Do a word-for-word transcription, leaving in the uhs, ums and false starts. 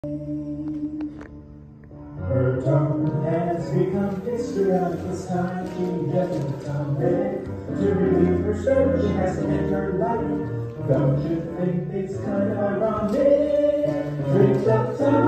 Her tone has become histrionic. It's time to get in the town bed. To relieve her stress, she has to enter life. Don't you think it's kind of ironic? Drink up time.